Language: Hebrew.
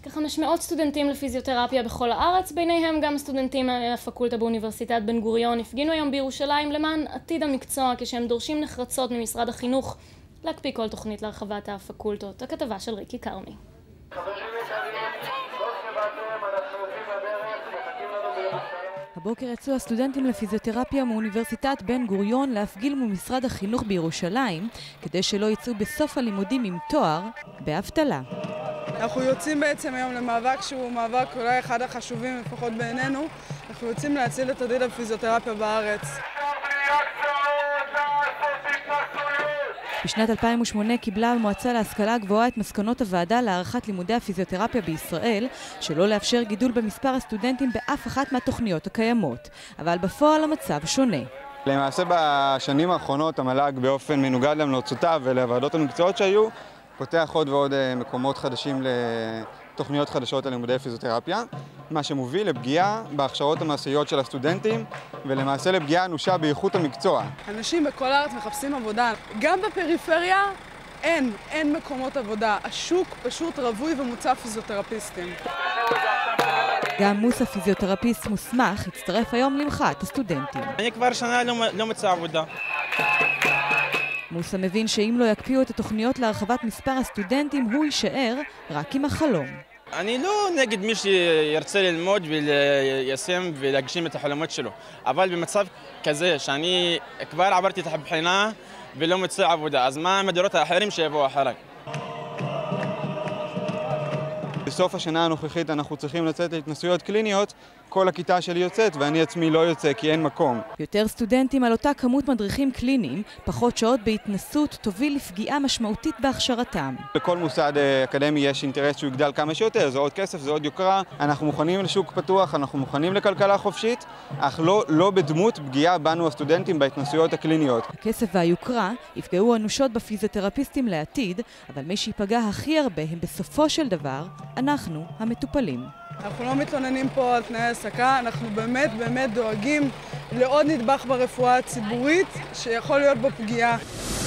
כ-500 סטודנטים לפיזיותרפיה בכל הארץ, ביניהם גם סטודנטים מהפקולטה באוניברסיטת בן גוריון, הפגינו היום בירושלים למען עתיד המקצוע, כשהם דורשים נחרצות ממשרד החינוך להקפיא כל תוכנית להרחבת הפקולטות. הכתבה של ריקי קרמי. הבוקר יצאו הסטודנטים לפיזיותרפיה מאוניברסיטת בן גוריון להפגיל מול משרד החינוך בירושלים, כדי שלא יצאו בסוף הלימודים עם תואר באבטלה. אנחנו יוצאים בעצם היום למאבק שהוא מאבק אולי אחד החשובים לפחות בעינינו. אנחנו יוצאים להציל את עתיד הפיזיותרפיה בארץ. בשנת 2008 קיבלה המועצה להשכלה הגבוהה את מסקנות הוועדה להערכת לימודי הפיזיותרפיה בישראל, שלא לאפשר גידול במספר הסטודנטים באף אחת מהתוכניות הקיימות. אבל בפועל המצב שונה. למעשה בשנים האחרונות המל"ג באופן מנוגד להמלצותיו ולוועדות המקצועות שהיו, פותח עוד ועוד מקומות חדשים לתוכניות חדשות על לימודי פיזיותרפיה, מה שמוביל לפגיעה בהכשרות המעשיות של הסטודנטים ולמעשה לפגיעה אנושה באיכות המקצוע. אנשים בכל הארץ מחפשים עבודה. גם בפריפריה אין מקומות עבודה. השוק פשוט רווי ומוצא פיזיותרפיסטים. גם מוסא, פיזיותרפיסט מוסמך, הצטרף היום למחאת הסטודנטים. אני כבר שנה לא מצא עבודה. מוסא מבין שאם לא יקפיאו את התוכניות להרחבת מספר הסטודנטים, הוא יישאר רק עם החלום. אני לא נגד מי שירצה ללמוד וליישם ולהגשים את החלומות שלו, אבל במצב כזה שאני כבר עברתי את הבחינה ולא מצא עבודה, אז מה המדורות האחרים שיבואו אחריי? בסוף השנה הנוכחית אנחנו צריכים לצאת להתנסויות קליניות, כל הכיתה שלי יוצאת ואני עצמי לא יוצא כי אין מקום. יותר סטודנטים על אותה כמות מדריכים קליניים, פחות שעות בהתנסות תוביל לפגיעה משמעותית בהכשרתם. לכל מוסד אקדמי יש אינטרס שהוא יגדל כמה שיותר, זה עוד כסף, זה עוד יוקרה. אנחנו מוכנים לשוק פתוח, אנחנו מוכנים לכלכלה חופשית, אך לא בדמות פגיעה בנו הסטודנטים בהתנסויות הקליניות. הכסף והיוקרה יפגעו אנושות בפיזיותרפיסטים לעתיד, אבל מי שיפגע הכי הרבה הם בסופו של דבר אנחנו המטופלים. אנחנו לא מתלוננים פה על תנאי העסקה, אנחנו באמת דואגים לעוד נדבך ברפואה הציבורית שיכול להיות בו פגיעה.